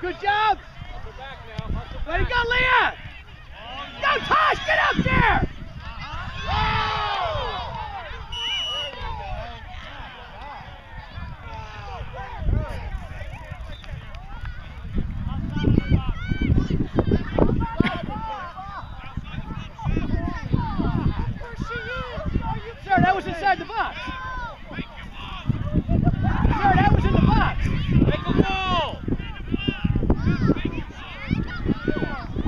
Good job. Way to go, Leah. Go, Tosh, get up there. Sir, that was inside the box. Sir, that was in the box. Make a goal.